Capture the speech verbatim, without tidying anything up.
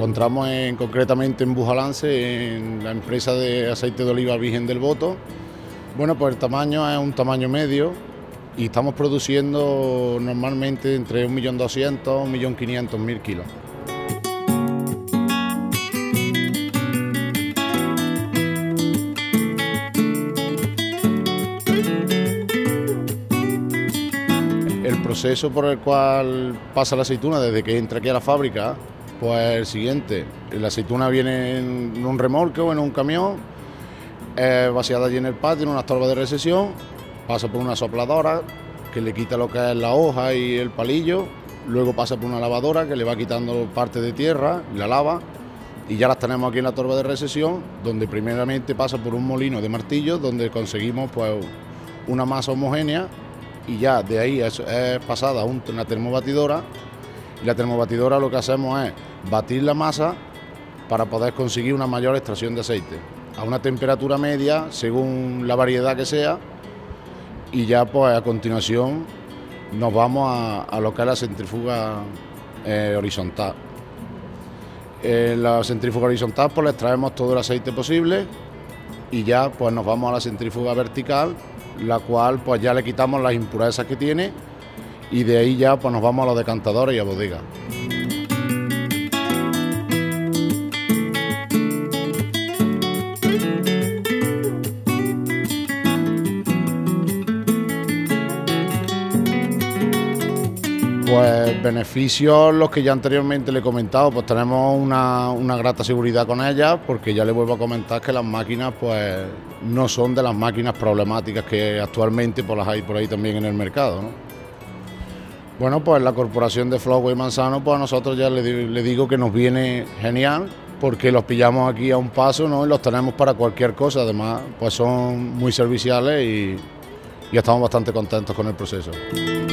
encontramos en, concretamente en Bujalance, en la empresa de aceite de oliva Virgen del Boto. Bueno, pues el tamaño es un tamaño medio y estamos produciendo normalmente entre un millón doscientos mil y un millón quinientos mil kilos. El proceso por el cual pasa la aceituna desde que entra aquí a la fábrica, pues el siguiente: la aceituna viene en un remolque o en un camión, es vaciada allí en el patio, en una torba de recesión, pasa por una sopladora que le quita lo que es la hoja y el palillo, luego pasa por una lavadora que le va quitando parte de tierra, la lava, y ya las tenemos aquí en la torba de recesión, donde primeramente pasa por un molino de martillos, donde conseguimos pues una masa homogénea, y ya de ahí es, es pasada a una termobatidora, y la termobatidora lo que hacemos es batir la masa para poder conseguir una mayor extracción de aceite a una temperatura media según la variedad que sea, y ya pues a continuación nos vamos a, a lo que es la centrífuga eh, horizontal. En la centrífuga horizontal pues le extraemos todo el aceite posible y ya pues nos vamos a la centrífuga vertical, la cual pues ya le quitamos las impurezas que tiene, y de ahí ya pues nos vamos a los decantadores y a bodegas. Pues beneficios los que ya anteriormente le he comentado, pues tenemos una, una grata seguridad con ellas, porque ya le vuelvo a comentar que las máquinas pues no son de las máquinas problemáticas que actualmente pues las hay por ahí también en el mercado, ¿no? Bueno, pues la corporación de Floway Manzano, pues a nosotros ya le, le digo que nos viene genial, porque los pillamos aquí a un paso, ¿no? Y los tenemos para cualquier cosa. Además pues son muy serviciales y, y estamos bastante contentos con el proceso.